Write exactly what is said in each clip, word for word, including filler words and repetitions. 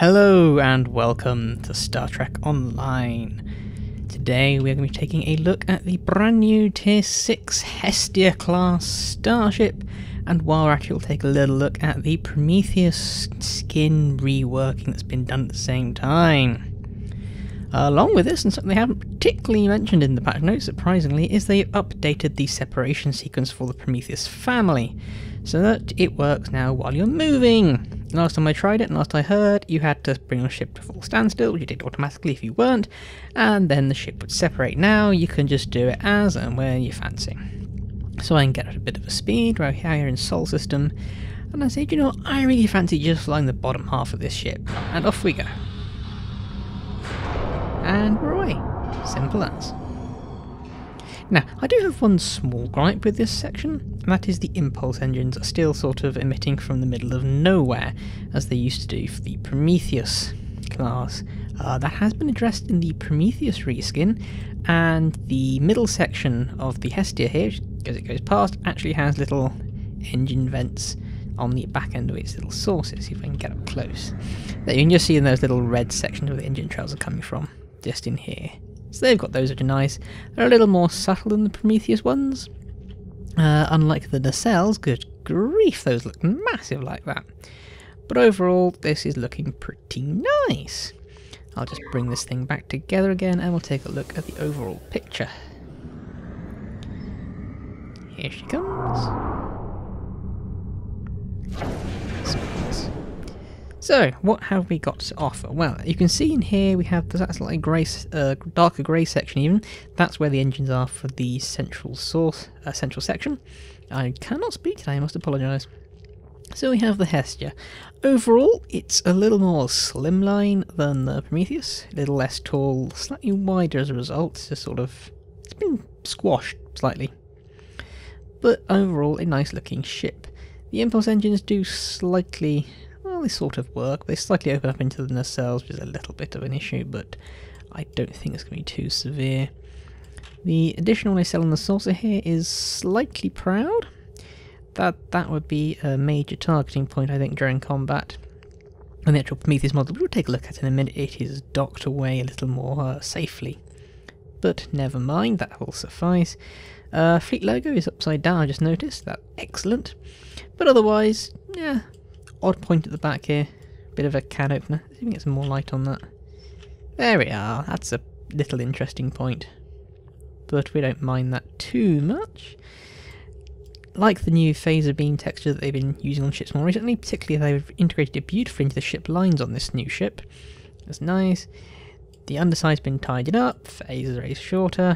Hello and welcome to Star Trek Online. Today we are going to be taking a look at the brand new Tier six Hestia class starship, and while we're at it, we'll take a little look at the Prometheus skin reworking that's been done at the same time. Uh, along with this, and something they haven't particularly mentioned in the patch notes, surprisingly, is they've updated the separation sequence for the Prometheus family, so that it works now while you're moving. Last time I tried it, and last I heard, you had to bring your ship to full standstill, which you did automatically if you weren't, and then the ship would separate. Now you can just do it as and when you fancy. So I can get at a bit of a speed right here in Sol System, and I say, you know what, I really fancy just flying the bottom half of this ship, and off we go. And we're away. Simple as. Now, I do have one small gripe with this section, and that is the impulse engines are still sort of emitting from the middle of nowhere, as they used to do for the Prometheus class. Uh, that has been addressed in the Prometheus reskin, and the middle section of the Hestia here, as it goes past, actually has little engine vents on the back end of its little sources. See if I can get up close. There, you can just see in those little red sections where the engine trails are coming from, just in here. So they've got those, which are nice. They're a little more subtle than the Prometheus ones. Uh, unlike the nacelles, good grief, those look massive like that. But overall, this is looking pretty nice. I'll just bring this thing back together again and we'll take a look at the overall picture. Here she comes. So, what have we got to offer? Well, you can see in here we have that slightly grey, uh, darker grey section even. That's where the engines are for the central source, uh, central section. I cannot speak today, I must apologise. So we have the Hestia. Overall, it's a little more slimline than the Prometheus, a little less tall, slightly wider as a result. It's just sort of, it's been squashed slightly. But overall, a nice looking ship. The impulse engines do slightly, well, they sort of work. They slightly open up into the nacelles, which is a little bit of an issue, but I don't think it's going to be too severe. The additional nacelle on the saucer here is slightly proud. That that would be a major targeting point, I think, during combat. And the actual Prometheus model, we'll take a look at in a minute, it is docked away a little more uh, safely. But never mind, that will suffice. Uh, fleet logo is upside down, I just noticed. That's excellent. But otherwise, yeah, odd point at the back here. Bit of a can opener. Let's see if we can get some more light on that. There we are. That's a little interesting point. But we don't mind that too much. Like the new phaser beam texture that they've been using on ships more recently, particularly they've integrated it beautifully into the ship lines on this new ship. That's nice. The underside's been tidied up. Phaser is shorter.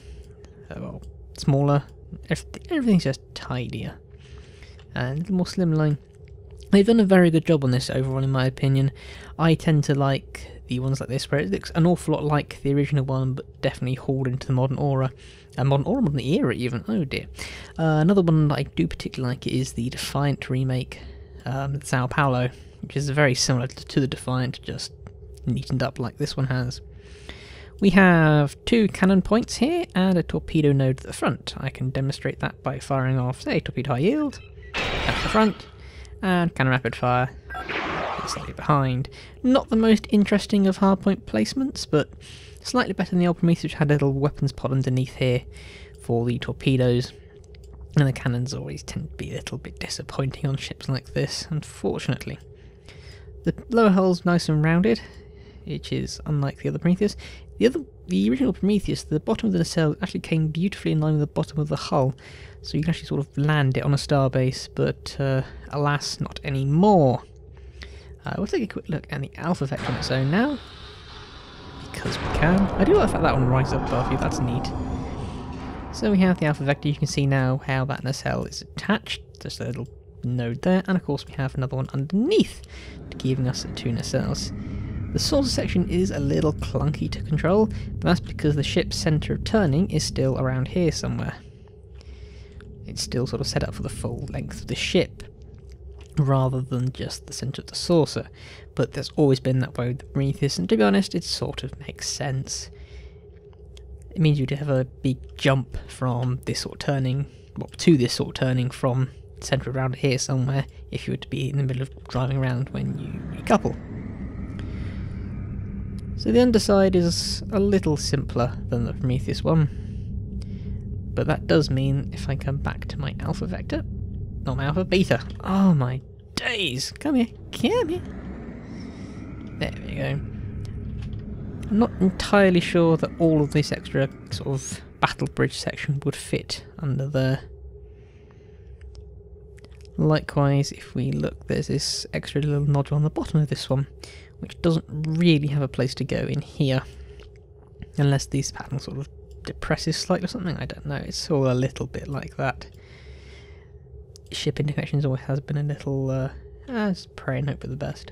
Uh, well, smaller. Everything's just tidier. And a little more slimline. They've done a very good job on this overall, in my opinion. I tend to like the ones like this, where it looks an awful lot like the original one, but definitely hauled into the modern aura. A uh, modern aura, modern era even, oh dear. Uh, another one that I do particularly like is the Defiant remake, um, Sao Paulo, which is very similar to the Defiant, just neatened up like this one has. We have two cannon points here, and a torpedo node at the front. I can demonstrate that by firing off, say, torpedo high yield, at the front, and cannon rapid fire slightly behind. Not the most interesting of hardpoint placements, but slightly better than the old Prometheus, which had a little weapons pod underneath here for the torpedoes. And the cannons always tend to be a little bit disappointing on ships like this, unfortunately. The lower hull's nice and rounded, which is unlike the other Prometheus. The other, the original Prometheus, the bottom of the nacelle actually came beautifully in line with the bottom of the hull, so you can actually sort of land it on a starbase, but uh, alas, not anymore. Uh, we'll take a quick look at the alpha vector on its own now, because we can. I do like the fact that one rises up above you, that's neat. So we have the alpha vector. You can see now how that nacelle is attached, just a little node there, and of course we have another one underneath, giving us the two nacelles. The saucer section is a little clunky to control, but that's because the ship's centre of turning is still around here somewhere. It's still sort of set up for the full length of the ship, rather than just the centre of the saucer. But there's always been that way with the Prometheus, and to be honest, it sort of makes sense. It means you'd have a big jump from this sort of turning, well, to this sort of turning from centre around here somewhere, if you were to be in the middle of driving around when you recouple. So the underside is a little simpler than the Prometheus one, but that does mean if I come back to my alpha vector, not my alpha, beta, oh my days, come here, come here, there we go. I'm not entirely sure that all of this extra sort of battle bridge section would fit under there. Likewise, if we look, there's this extra little nodule on the bottom of this one, which doesn't really have a place to go in here. Unless these patterns sort of depresses slightly or something, I don't know, it's all a little bit like that. Ship interconnections always has been a little, uh, uh pray and hope for the best.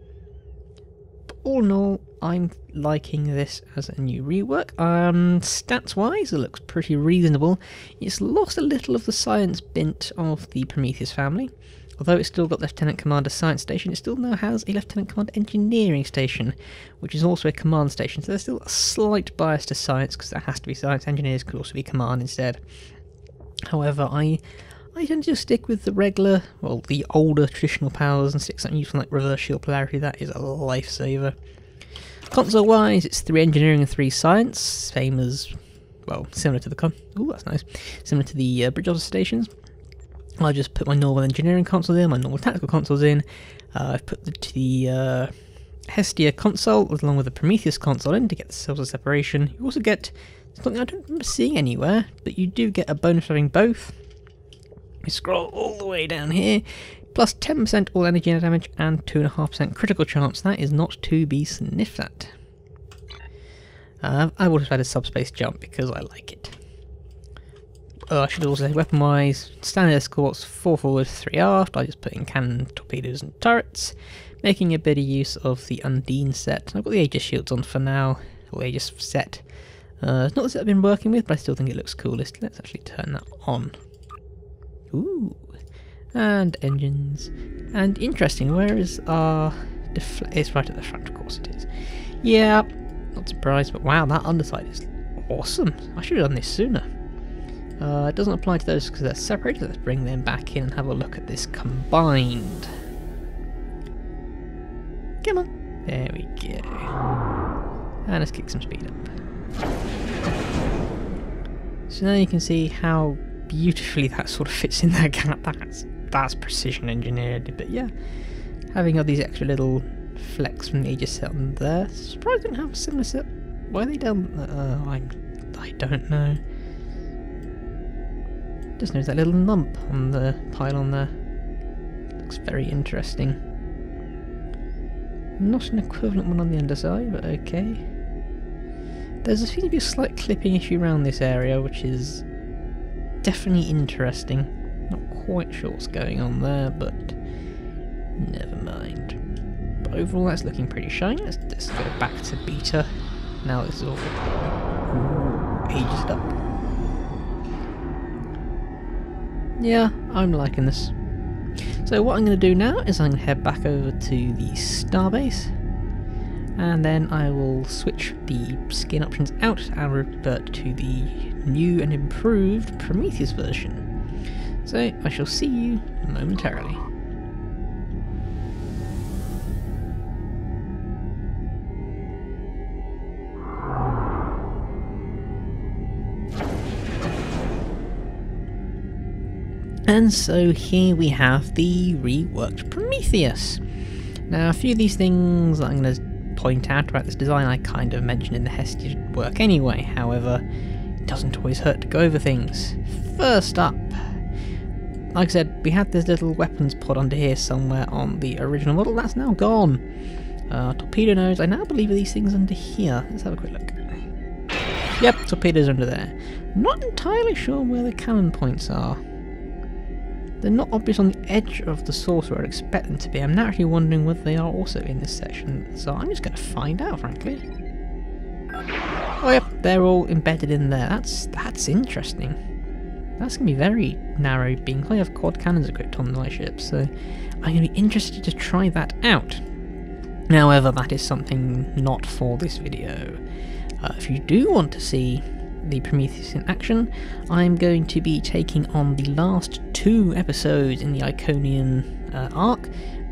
But all in all, I'm liking this as a new rework. Um, stats wise, it looks pretty reasonable. It's lost a little of the science bent of the Prometheus family. Although it's still got Lieutenant Commander Science Station, it still now has a Lieutenant Commander Engineering Station, which is also a command station, so there's still a slight bias to science, because there has to be science. Engineers could also be command instead. However, I I tend to just stick with the regular, well, the older traditional powers and stick something useful like reverse shield polarity. That is a lifesaver. Console-wise, it's three engineering and three science, same as, well, similar to the con. Ooh, that's nice. Similar to the uh, bridge officer stations. I just put my normal engineering consoles in, my normal tactical consoles in. Uh, I've put the, the uh, Hestia console along with the Prometheus console in to get the cells of separation. You also get something I don't remember seeing anywhere, but you do get a bonus for having both. You scroll all the way down here, plus ten percent all energy damage and two point five percent critical chance. That is not to be sniffed at. Uh, I would have had a subspace jump because I like it. Uh, I should also say weapon-wise, standard escorts, four forward, three aft. I just put in cannon, torpedoes and turrets, making a bit of use of the Undine set. I've got the Aegis shields on for now, or Aegis set. Uh, it's not the set I've been working with, but I still think it looks coolest. Let's actually turn that on. Ooh, and engines. And interesting, where is our deflect? It's right at the front, of course it is. Yeah, not surprised, but wow, that underside is awesome. I should have done this sooner. Uh, it doesn't apply to those because they're separated. Let's bring them back in and have a look at this combined. Come on. There we go. And let's kick some speed up. So now you can see how beautifully that sort of fits in that gap. That's, that's precision engineered. But yeah, having all these extra little flecks from the Aegis set on there. Surprised I didn't have a similar set. Why are they down? Uh, I, I don't know. Just notice that little lump on the pylon there. Looks very interesting. Not an equivalent one on the underside, but okay. There seems to be a slight clipping issue around this area, which is definitely interesting. Not quite sure what's going on there, but never mind. But overall, that's looking pretty shiny. Let's just go back to beta. Now this is all ooh, aged up. Yeah, I'm liking this. So what I'm going to do now is I'm going to head back over to the starbase, and then I will switch the skin options out and revert to the new and improved Prometheus version. So I shall see you momentarily. And so here we have the reworked Prometheus. Now a few of these things I'm going to point out about this design I kind of mentioned in the Hestia work anyway, however it doesn't always hurt to go over things. First up, like I said, we had this little weapons pod under here somewhere on the original model. That's now gone. Uh, torpedo nose, I now believe are these things under here. Let's have a quick look. Yep, torpedoes under there. Not entirely sure where the cannon points are. They're not obvious on the edge of the source where I'd expect them to be. I'm now actually wondering whether they are also in this section, so I'm just going to find out, frankly. Oh yep, they're all embedded in there. That's that's interesting. That's going to be very narrow beams. I have quad cannons equipped on my ship, so I'm going to be interested to try that out. However, that is something not for this video. Uh, if you do want to see the Prometheus in action, I'm going to be taking on the last two episodes in the Iconian uh, arc,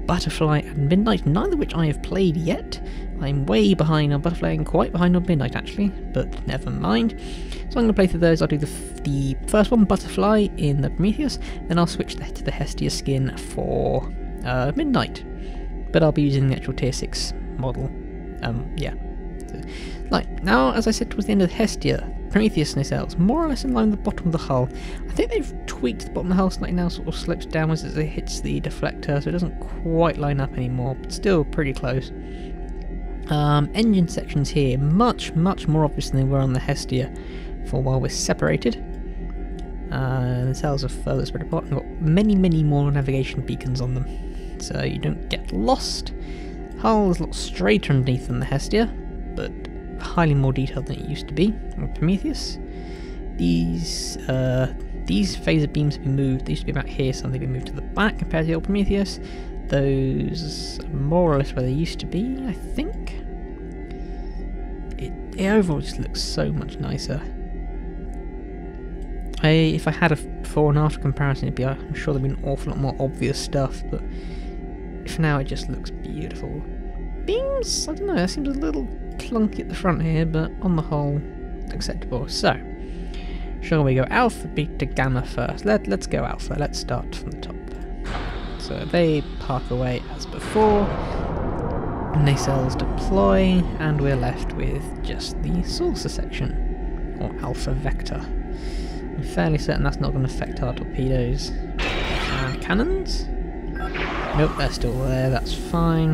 Butterfly and Midnight, neither of which I have played yet. I'm way behind on Butterfly and quite behind on Midnight actually, but never mind. So I'm going to play through those. I'll do the, f the first one, Butterfly, in the Prometheus, then I'll switch the, to the Hestia skin for uh, Midnight. But I'll be using the actual tier six model. Um, yeah. So, like, now, as I said towards the end of the Hestia, Prometheus nacelles, more or less in line with the bottom of the hull. I think they've tweaked the bottom of the hull slightly now, sort of slopes downwards as it hits the deflector, so it doesn't quite line up anymore, but still pretty close. Um, engine sections here, much, much more obvious than they were on the Hestia for a while we're separated. Uh, the cells are further spread apart and got many, many more navigation beacons on them, so you don't get lost. Hull is a lot straighter underneath than the Hestia, but highly more detailed than it used to be with Prometheus. These uh, these phaser beams have been moved. They used to be about here, so they've been moved to the back compared to the old Prometheus. Those are more or less where they used to be, I think. It, it overall just looks so much nicer. I, if I had a before and after comparison, it'd be, I'm sure there'd be an awful lot more obvious stuff, but for now it just looks beautiful. Beams, I don't know, that seems a little clunky at the front here, but on the whole, acceptable. So, shall we go alpha, beta, gamma first? Let, let's go alpha, let's start from the top. So they park away as before, nacelles deploy, and we're left with just the saucer section, or alpha vector. I'm fairly certain that's not going to affect our torpedoes. Uh, cannons? Nope, they're still there, that's fine.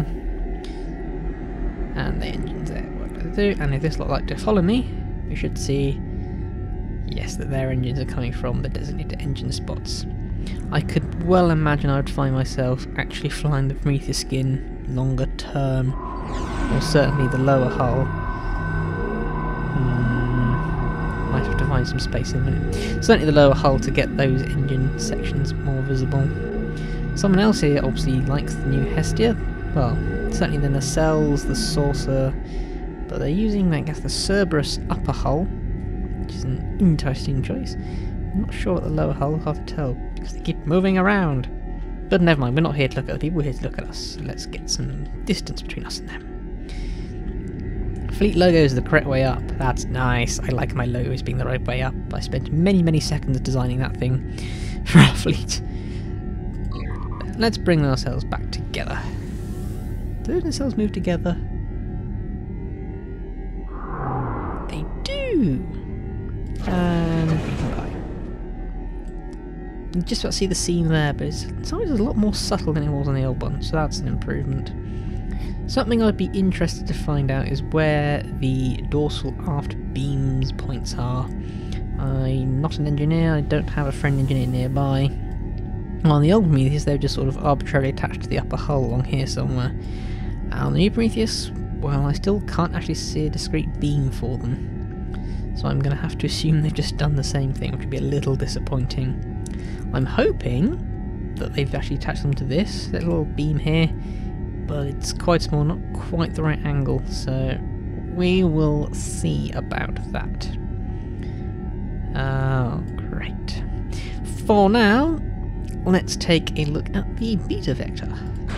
And the engine's there, what do they do? And if this lot like to follow me, we should see, yes, that their engines are coming from the designated engine spots. I could well imagine I would find myself actually flying the Prometheus skin longer term, or certainly the lower hull. Hmm, might have to find some space in a minute. Certainly the lower hull to get those engine sections more visible. Someone else here obviously likes the new Hestia. Well, certainly the nacelles, the saucer, but they're using, I guess, the Cerberus upper hull, which is an interesting choice. I'm not sure what the lower hull, hard to tell, because they keep moving around. But never mind, we're not here to look at the people, we're here to look at us. So let's get some distance between us and them. Fleet logo is the correct way up. That's nice. I like my logos being the right way up. I spent many, many seconds designing that thing for our fleet. Let's bring ourselves back together. Do those nacelles move together? They do! And bye. You just about see the seam there, but it's sometimes a lot more subtle than it was on the old one, so that's an improvement. Something I'd be interested to find out is where the dorsal aft beams points are. I'm not an engineer, I don't have a friend engineer nearby. On the old Prometheus, they were just sort of arbitrarily attached to the upper hull along here somewhere. On the new Prometheus, well, I still can't actually see a discrete beam for them. So I'm going to have to assume they've just done the same thing, which would be a little disappointing. I'm hoping that they've actually attached them to this little beam here, but it's quite small, not quite the right angle, so we will see about that. Oh, great. For now, let's take a look at the beta vector.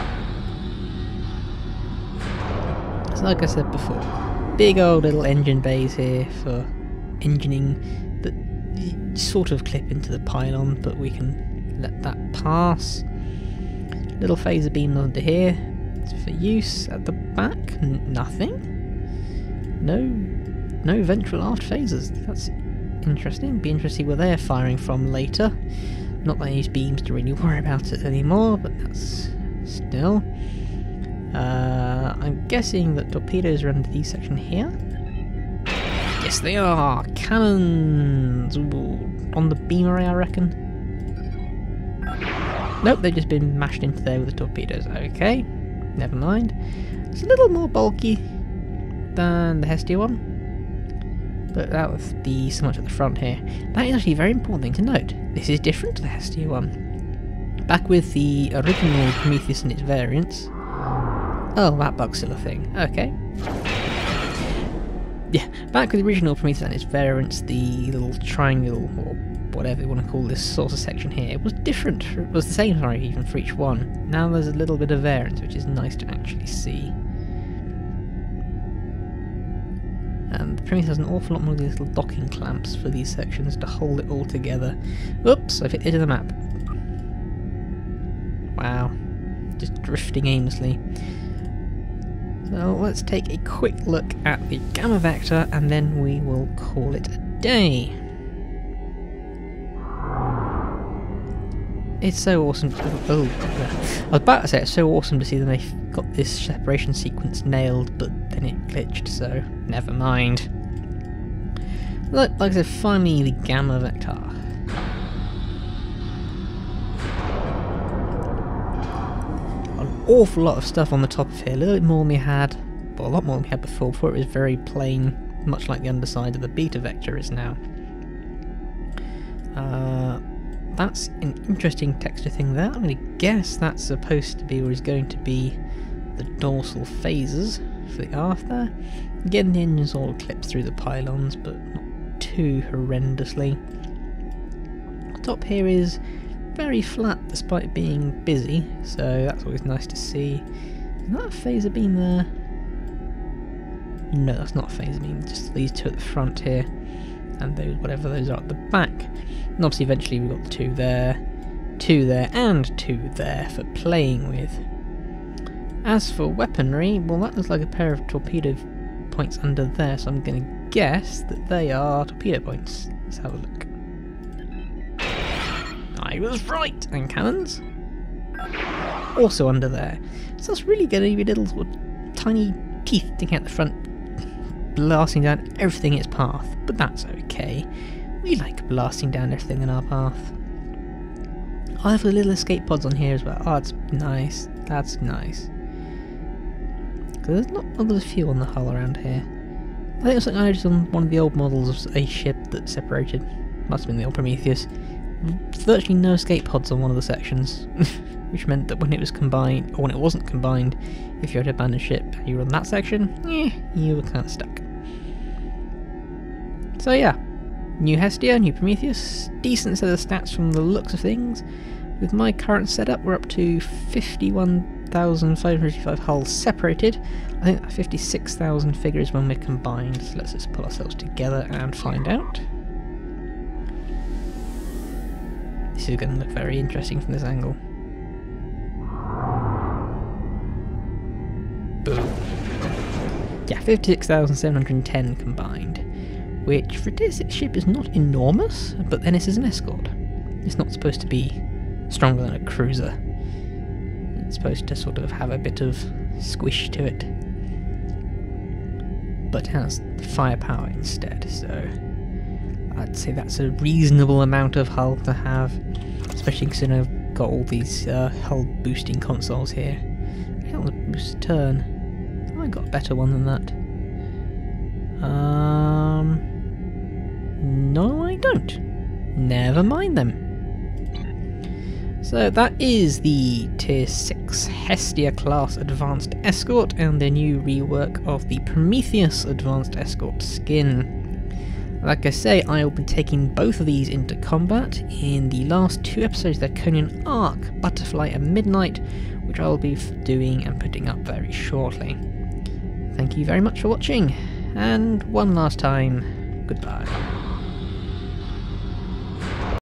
So like I said before, big old little engine bays here for engineering that sort of clip into the pylon, but we can let that pass. Little phaser beam under here for use. At the back, N nothing. No, no ventral aft phasers. That's interesting. Be interesting where they're firing from later. Not that I use beams to really worry about it anymore, but that's still. Uh, I'm guessing that torpedoes are under the section here. Yes, they are! Cannons! Ooh, on the beam array, I reckon. Nope, they've just been mashed into there with the torpedoes. Okay, never mind. It's a little more bulky than the Hestia one, but that was the so much at the front here. That is actually a very important thing to note. This is different to the Hestia one. Back with the original Prometheus and its variants. Oh, that bug's still a thing. Okay. Yeah, back with the original Prometheus and its variants, the little triangle or whatever you want to call this saucer section here, it was different, it was the same, sorry, even for each one. Now there's a little bit of variance, which is nice to actually see. And the Prometheus has an awful lot more of these little docking clamps for these sections to hold it all together. Oops, I've hit the edge of the map. Wow, just drifting aimlessly. So let's take a quick look at the gamma vector and then we will call it a day. It's so awesome. Oh, I was about to say it's so awesome to see them they've got this separation sequence nailed, but then it glitched, so never mind. Look, like I said, finally the gamma vector. An awful lot of stuff on the top of here, a little bit more than we had, well, a lot more than we had before. Before it was very plain, much like the underside of the beta vector is now. Uh, That's an interesting texture thing there. I'm going to guess that's supposed to be, or is going to be, the dorsal phases for the aft there. Again, the engines all clipped through the pylons, but not too horrendously. The top here is very flat despite being busy, so that's always nice to see. Is that a phaser beam there? No, that's not a phaser beam, just these two at the front here, and those, whatever those are at the back. And obviously eventually we've got the two there, two there, and two there for playing with. As for weaponry, well, that looks like a pair of torpedo points under there, so I'm going to guess that they are torpedo points. Let's have a look. I was right! And cannons? Also under there. So that's really going to be little sort of tiny teeth sticking out the front, blasting down everything in its path, but that's okay. We like blasting down everything in our path. I have the little escape pods on here as well. Oh, that's nice. That's nice. There's not well, there's a few on the hull around here. I think it was something I noticed on one of the old models of a ship that separated. Must have been the old Prometheus. Virtually no escape pods on one of the sections, which meant that when it was combined, or when it wasn't combined, if you had to abandon a ship and you were on that section, eh, you were kind of stuck. So yeah. New Hestia, new Prometheus, decent set of stats from the looks of things. With my current setup, we're up to fifty-one thousand five hundred fifty-five hulls separated. I think that fifty-six thousand figures when we're combined, so let's just pull ourselves together and find out. This is going to look very interesting from this angle. Boom. Yeah, fifty-six thousand seven hundred ten combined. Which for this ship is not enormous, but then it is an escort. It's not supposed to be stronger than a cruiser. It's supposed to sort of have a bit of squish to it. But it has firepower instead, so I'd say that's a reasonable amount of hull to have, especially considering I've got all these uh, hull boosting consoles here. How the boost turn? Oh, I got a better one than that. Um... No, I don't. Never mind them. So that is the Tier six Hestia class Advanced Escort and the new rework of the Prometheus Advanced Escort skin. Like I say, I will be taking both of these into combat in the last two episodes of the Draconian Arc, Butterfly and Midnight, which I will be doing and putting up very shortly. Thank you very much for watching, and one last time, goodbye.